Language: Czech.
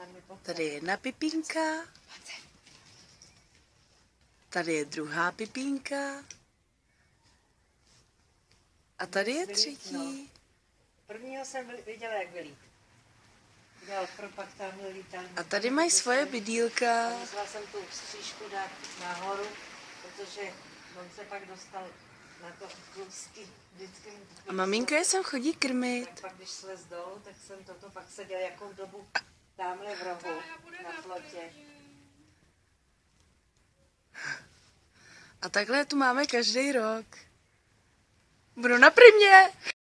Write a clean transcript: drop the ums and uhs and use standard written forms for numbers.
Tady je jedna pipínka. Tady je druhá pipínka. A tady je třetí. Prvního jsem viděla, jak vylít. Dělal pak tamhle lítal. A tady mají svoje bydýlka. Musela jsem tu střížku dát nahoru, protože on se pak dostal na to tlustý. A maminka je sem chodí krmit. Tak pak, když slez dolů, tak jsem toto pak seděl jakou dobu tamhle v rohu na plotě. A takhle tu máme každý rok. Budu na primě.